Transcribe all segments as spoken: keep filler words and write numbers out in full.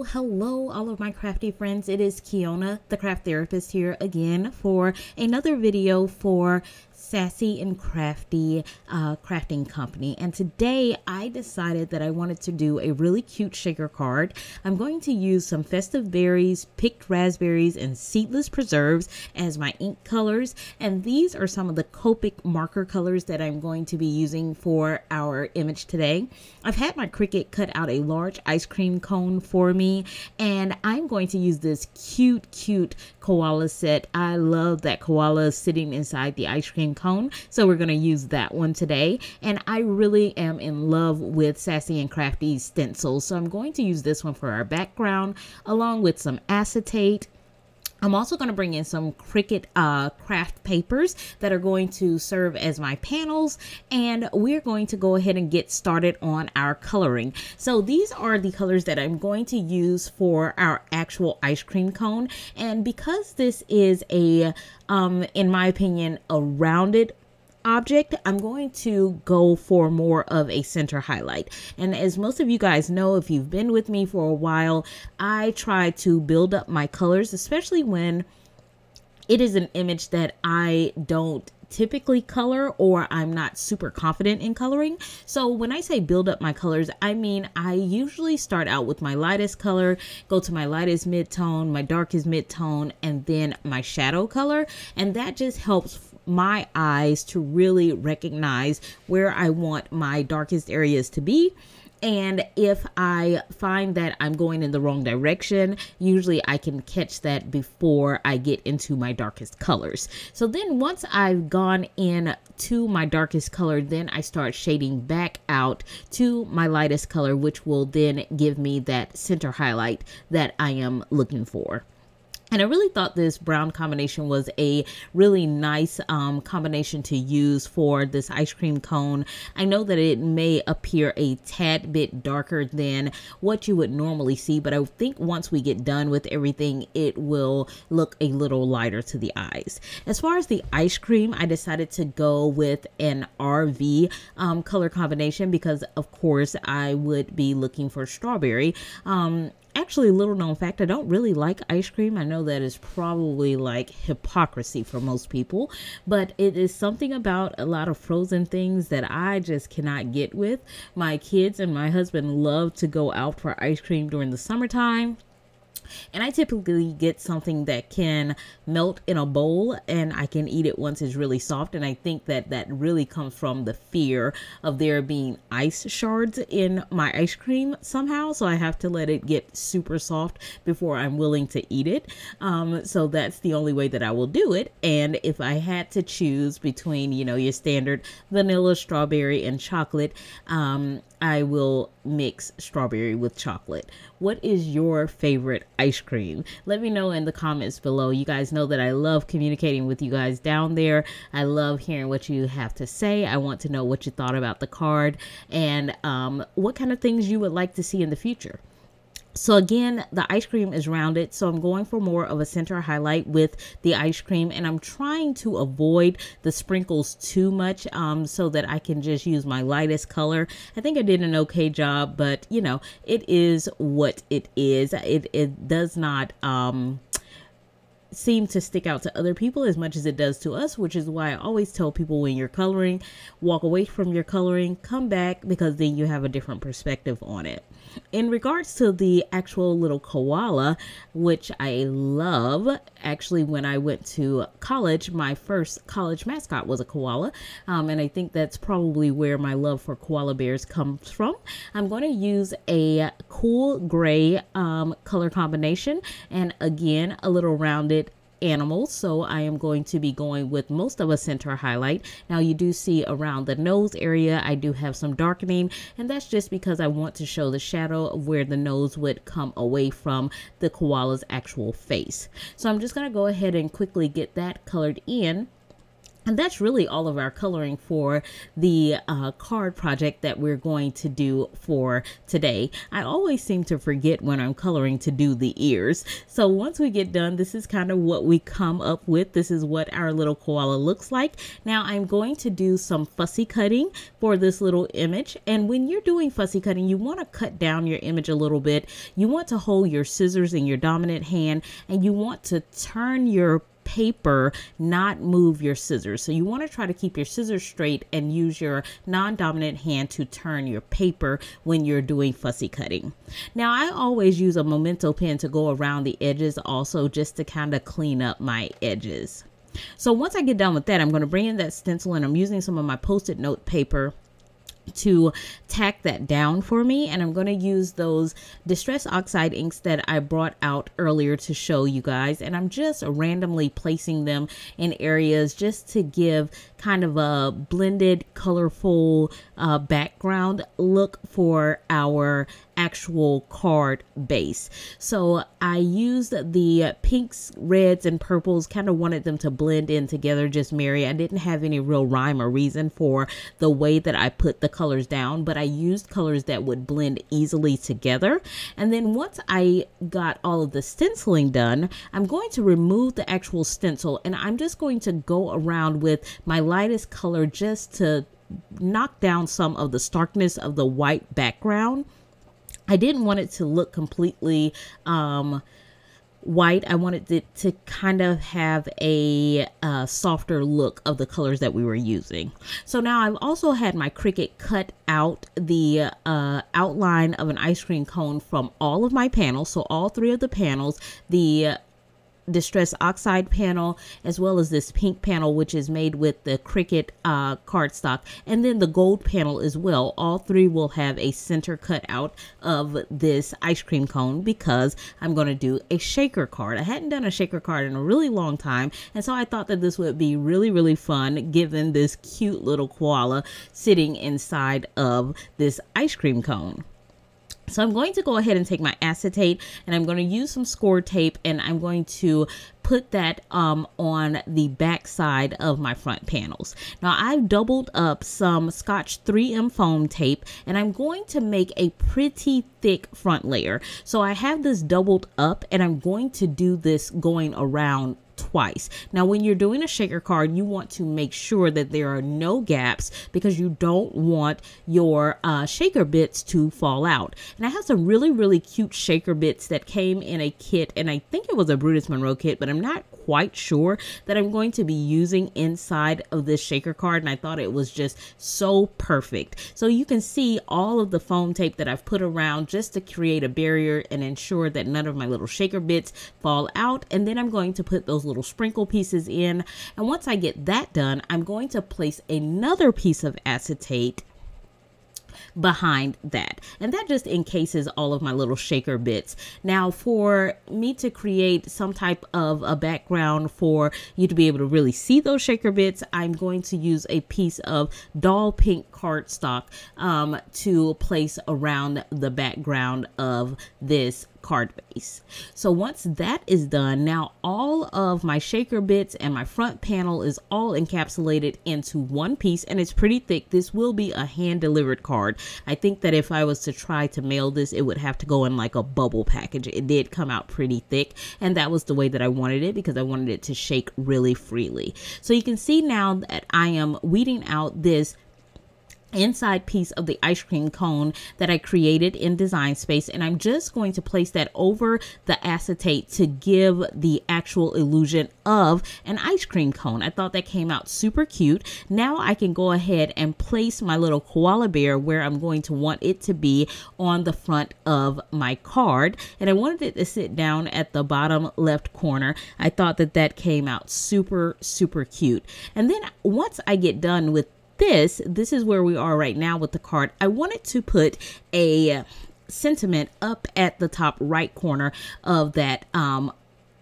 hello, all of my crafty friends. It is Kiona, the craft therapist, here again for another video for Sassy and Crafty uh, Crafting Company. And today I decided that I wanted to do a really cute shaker card. I'm going to use some festive berries, picked raspberries, and seedless preserves as my ink colors. And these are some of the Copic marker colors that I'm going to be using for our image today. I've had my Cricut cut out a large ice cream cone for me, and I'm going to use this cute, cute koala set. I love that koala sitting inside the ice cream cone, so we're going to use that one today. And I really am in love with Sassy and Crafty stencils, so I'm going to use this one for our background along with some acetate. I'm also going to bring in some Cricut uh, craft papers that are going to serve as my panels, and we're going to go ahead and get started on our coloring. So these are the colors that I'm going to use for our actual ice cream cone, and because this is a, um, in my opinion, a rounded object, I'm going to go for more of a center highlight. And as most of you guys know, if you've been with me for a while, I try to build up my colors, especially when it is an image that I don't typically color or I'm not super confident in coloring. So when I say build up my colors, I mean I usually start out with my lightest color, go to my lightest mid-tone, my darkest mid-tone, and then my shadow color, and that just helps my eyes to really recognize where I want my darkest areas to be. And if I find that I'm going in the wrong direction, usually I can catch that before I get into my darkest colors. So then once I've gone in to my darkest color, then I start shading back out to my lightest color, which will then give me that center highlight that I am looking for. And I really thought this brown combination was a really nice um, combination to use for this ice cream cone. I know that it may appear a tad bit darker than what you would normally see, but I think once we get done with everything, it will look a little lighter to the eyes. As far as the ice cream, I decided to go with an R V um, color combination because, of course, I would be looking for strawberry. Um, Actually, little known fact, I don't really like ice cream. I know that is probably like hypocrisy for most people, but it is something about a lot of frozen things that I just cannot get with. My kids and my husband love to go out for ice cream during the summertime. And I typically get something that can melt in a bowl and I can eat it once it's really soft. And I think that that really comes from the fear of there being ice shards in my ice cream somehow. So I have to let it get super soft before I'm willing to eat it. Um, so that's the only way that I will do it. And if I had to choose between, you know, your standard vanilla, strawberry, and chocolate, um, I will mix strawberry with chocolate. What is your favorite ice cream? Let me know in the comments below. You guys know that I love communicating with you guys down there. I love hearing what you have to say. I want to know what you thought about the card and um, what kind of things you would like to see in the future. So again, the ice cream is rounded, so I'm going for more of a center highlight with the ice cream, and I'm trying to avoid the sprinkles too much um, so that I can just use my lightest color. I think I did an okay job, but you know, it is what it is. It, it does not um, seem to stick out to other people as much as it does to us, which is why I always tell people when you're coloring, walk away from your coloring, come back, because then you have a different perspective on it. In regards to the actual little koala, which I love, actually when I went to college, my first college mascot was a koala, um, and I think that's probably where my love for koala bears comes from. I'm going to use a cool gray um, color combination, and again, a little rounded animals, so I am going to be going with most of a center highlight. Now you do see around the nose area I do have some darkening, and that's just because I want to show the shadow of where the nose would come away from the koala's actual face. So I'm just going to go ahead and quickly get that colored in. And that's really all of our coloring for the uh, card project that we're going to do for today. I always seem to forget when I'm coloring to do the ears. So once we get done, this is kind of what we come up with. This is what our little koala looks like. Now I'm going to do some fussy cutting for this little image. And when you're doing fussy cutting, you want to cut down your image a little bit. You want to hold your scissors in your dominant hand, and you want to turn your paper, not move your scissors. So you want to try to keep your scissors straight and use your non-dominant hand to turn your paper when you're doing fussy cutting. Now I always use a Memento pen to go around the edges also, just to kind of clean up my edges. So once I get done with that, I'm going to bring in that stencil, and I'm using some of my Post-it note paper to tack that down for me, and I'm going to use those Distress Oxide inks that I brought out earlier to show you guys, and I'm just randomly placing them in areas just to give kind of a blended, colorful uh, background look for our actual card base. So I used the pinks, reds, and purples, kind of wanted them to blend in together, just marry. I didn't have any real rhyme or reason for the way that I put the colors down, but I used colors that would blend easily together. And then once I got all of the stenciling done, I'm going to remove the actual stencil, and I'm just going to go around with my lightest color just to knock down some of the starkness of the white background. I didn't want it to look completely um, white. I wanted it to kind of have a uh, softer look of the colors that we were using. So now I've also had my Cricut cut out the uh, outline of an ice cream cone from all of my panels. So all three of the panels, the uh, Distress Oxide panel, as well as this pink panel, which is made with the Cricut uh, cardstock, and then the gold panel as well. All three will have a center cut out of this ice cream cone because I'm going to do a shaker card. I hadn't done a shaker card in a really long time, and so I thought that this would be really, really fun given this cute little koala sitting inside of this ice cream cone. So I'm going to go ahead and take my acetate, and I'm going to use some score tape, and I'm going to put that um, on the back side of my front panels. Now I've doubled up some Scotch three M foam tape, and I'm going to make a pretty thick front layer. So I have this doubled up, and I'm going to do this going around twice. Now when you're doing a shaker card, you want to make sure that there are no gaps because you don't want your uh, shaker bits to fall out. And I have some really really cute shaker bits that came in a kit, and I think it was a Brutus Monroe kit, but I'm not quite sure, that I'm going to be using inside of this shaker card, and I thought it was just so perfect. So you can see all of the foam tape that I've put around just to create a barrier and ensure that none of my little shaker bits fall out. And then I'm going to put those little sprinkle pieces in, and once I get that done, I'm going to place another piece of acetate behind that, and that just encases all of my little shaker bits. Now for me to create some type of a background for you to be able to really see those shaker bits, I'm going to use a piece of doll pink cardstock um, to place around the background of this card base. So once that is done, now all of my shaker bits and my front panel is all encapsulated into one piece, and it's pretty thick. This will be a hand delivered card. I think that if I was to try to mail this, it would have to go in like a bubble package. It did come out pretty thick, and that was the way that I wanted it because I wanted it to shake really freely. So you can see now that I am weeding out this inside piece of the ice cream cone that I created in Design Space, and I'm just going to place that over the acetate to give the actual illusion of an ice cream cone. I thought that came out super cute. Now I can go ahead and place my little koala bear where I'm going to want it to be on the front of my card, and I wanted it to sit down at the bottom left corner. I thought that that came out super super cute. And then once I get done with This, this is where we are right now with the card. I wanted to put a sentiment up at the top right corner of that um,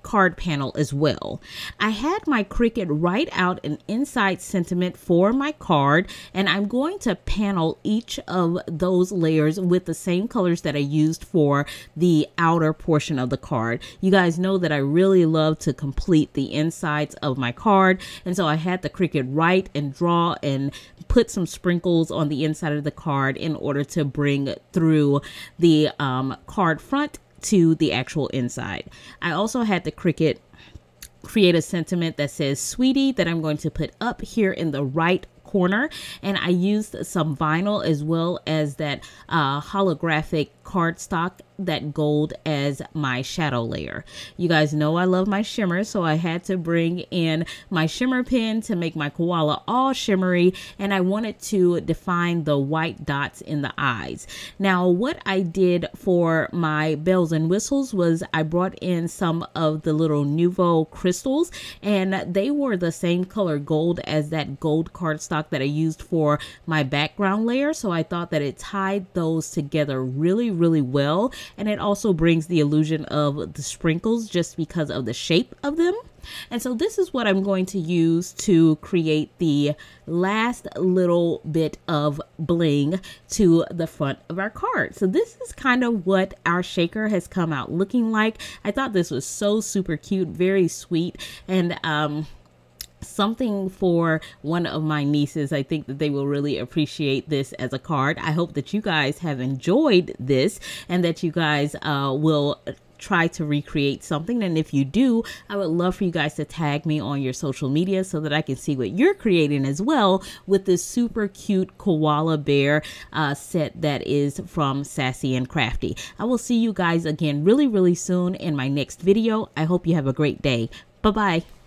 card panel as well. I had my Cricut write out an inside sentiment for my card, and I'm going to panel each of those layers with the same colors that I used for the outer portion of the card. You guys know that I really love to complete the insides of my card, and so I had the Cricut write and draw and put some sprinkles on the inside of the card in order to bring through the um, card front to the actual inside. I also had the Cricut create a sentiment that says "Sweetie" that I'm going to put up here in the right corner, and I used some vinyl as well as that uh, holographic cardstock, that gold, as my shadow layer. You guys know I love my shimmer, so I had to bring in my shimmer pen to make my koala all shimmery, and I wanted to define the white dots in the eyes. Now, what I did for my bells and whistles was I brought in some of the little Nuvo crystals, and they were the same color gold as that gold cardstock that I used for my background layer, so I thought that it tied those together really, really well. And it also brings the illusion of the sprinkles just because of the shape of them. And so this is what I'm going to use to create the last little bit of bling to the front of our card. So this is kind of what our shaker has come out looking like. I thought this was so super cute, very sweet, and um something for one of my nieces. I think that they will really appreciate this as a card. I hope that you guys have enjoyed this and that you guys uh, will try to recreate something. And if you do, I would love for you guys to tag me on your social media so that I can see what you're creating as well with this super cute koala bear uh, set that is from Sassy and Crafty. I will see you guys again really, really soon in my next video. I hope you have a great day. Bye-bye.